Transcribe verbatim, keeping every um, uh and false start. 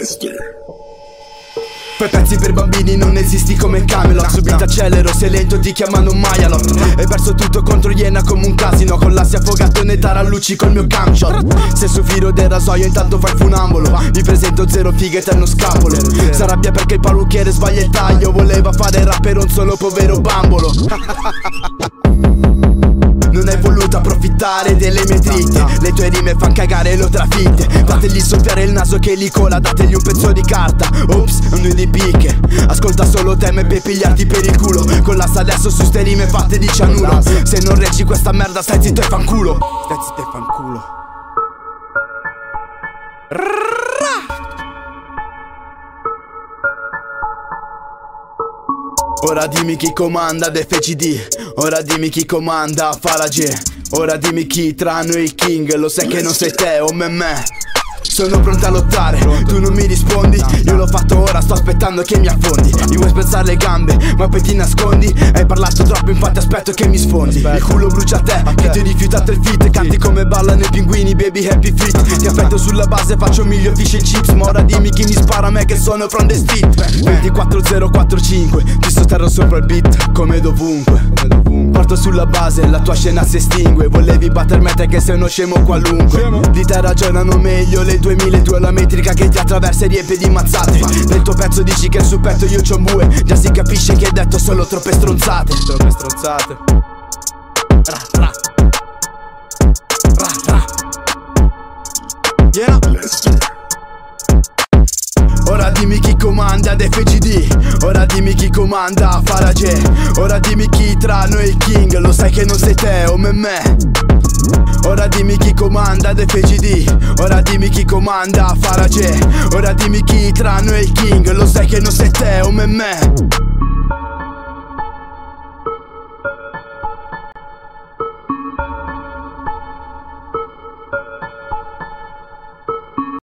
Fai pezzi per bambini, non esisti come Camelot. Subito accelero, se lento ti chiamano Maialot. E verso tutto contro Iena come un casino, con l'assi affogato nei tarallucci col mio camshot. Se su filo del rasoio intanto fai funambolo, mi presento zero fighe eterno scapolo. S'arrabbia perché il parrucchiere sbaglia il taglio, voleva fare rap per un solo povero bambolo. Non hai voluto approfittare delle mie dritte, le tue rime fan cagare e lo trafitte. Fategli soffiare il naso che li cola, dategli un pezzo di carta. Ops, un due di picche. Ascolta solo te e per pigliarti per il culo. Collassa adesso su ste rime fatte di cianuro. Se non reggi questa merda stai zitto e fanculo. Stai zitto e fanculo. Ora dimmi chi comanda D F C D, ora dimmi chi comanda Farage, ora dimmi chi tra noi il king, lo sai che non sei te o me me. Sono pronto a lottare, tu non mi rispondi, io l'ho fatto ora, sto aspettando che mi affondi. Mi vuoi spezzare le gambe, ma poi ti nascondi. Hai parlato troppo, infatti aspetto che mi sfondi. Il culo brucia a te, che ti hai rifiutato il fit. Canti come ballano i pinguini, baby happy feet. Ti aspetto sulla base, faccio miglio fish e chips. Ma ora dimmi chi mi spara a me che sono from the street. Ventiquattro zero quattro cinque, ti sosterro sopra il beat, come dovunque. Porto sulla base, la tua scena si estingue. Volevi battermi a te che sei uno scemo qualunque. Di te ragionano meglio le duemiladue, la metrica che ti attraversa e riempie di mazzate. Nel tuo pezzo dici che sul petto io c'ho un bue, già si capisce che hai detto solo troppe stronzate. Troppe stronzate. Ra, ra. Ra, ra. Yeah. Ora dimmi chi comanda D F C D, ora dimmi chi comanda Farage, ora dimmi chi tra noi è il king, lo sai che non sei te o me me. Ora dimmi chi comanda D F C D, ora dimmi chi comanda Farage, ora dimmi chi tra noi è il king, lo sai che non sei te o me me.